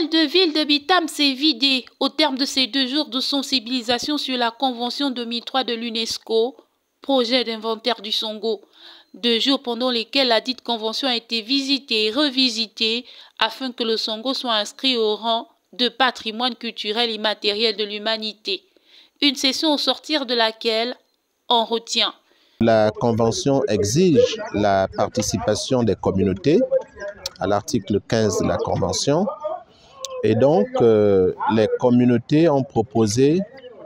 de ville de Bitam s'est vidé au terme de ces 2 jours de sensibilisation sur la Convention 2003 de l'UNESCO, projet d'inventaire du Songo. 2 jours pendant lesquels la dite convention a été visitée et revisitée afin que le Songo soit inscrit au rang de patrimoine culturel immatériel de l'humanité. Une session au sortir de laquelle on retient. La Convention exige la participation des communautés à l'article 15 de la Convention. Et donc, les communautés ont proposé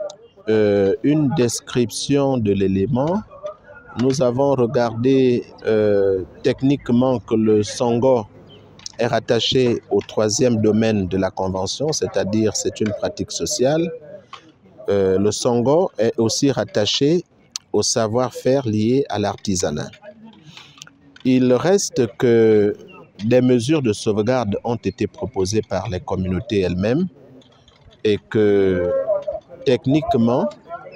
une description de l'élément. Nous avons regardé techniquement que le Songo est rattaché au 3e domaine de la Convention, c'est-à-dire c'est une pratique sociale. Le Songo est aussi rattaché au savoir-faire lié à l'artisanat. Il reste que des mesures de sauvegarde ont été proposées par les communautés elles-mêmes et que techniquement,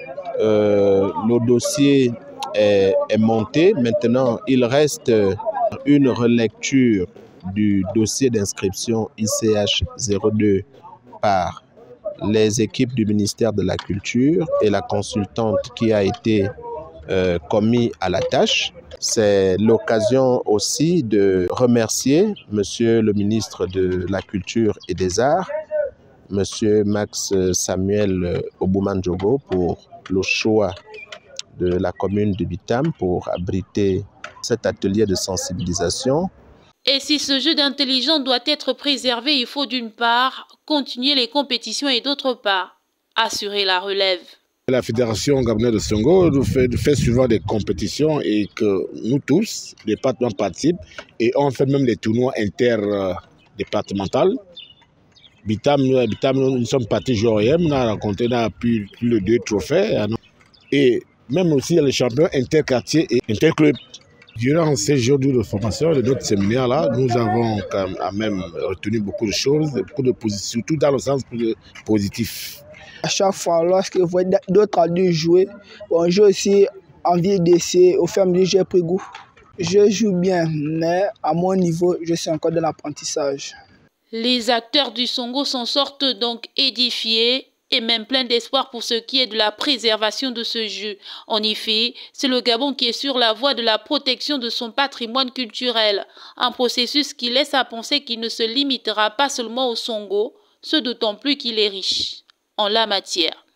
le dossier est monté. Maintenant, il reste une relecture du dossier d'inscription ICH 02 par les équipes du ministère de la Culture et la consultante qui a été commis à la tâche. C'est l'occasion aussi de remercier Monsieur le ministre de la Culture et des Arts, Monsieur Max Samuel Obouman-Djogo, pour le choix de la commune de Bitam pour abriter cet atelier de sensibilisation. Et si ce jeu d'intelligence doit être préservé, il faut d'une part continuer les compétitions et d'autre part assurer la relève. La Fédération gabonaise de Songo fait souvent des compétitions et que nous tous, les départements participent et on fait même des tournois interdépartementaux. Bitam, nous sommes partis jouer, on a rencontré plus de 2 trophées et même aussi les champions interquartiers et interclubs. Durant ces jours de formation de notre séminaire-là, nous avons quand même retenu beaucoup de choses, surtout dans le sens positif. À chaque fois, lorsque je vois d'autres adultes jouer, j'ai aussi envie d'essayer. Au fur et à mesure, j'ai pris goût. Je joue bien, mais à mon niveau, je suis encore dans l'apprentissage. Les acteurs du Songo s'en sortent donc édifiés et même pleins d'espoir pour ce qui est de la préservation de ce jeu. En effet, c'est le Gabon qui est sur la voie de la protection de son patrimoine culturel, un processus qui laisse à penser qu'il ne se limitera pas seulement au Songo, ce d'autant plus qu'il est riche en la matière.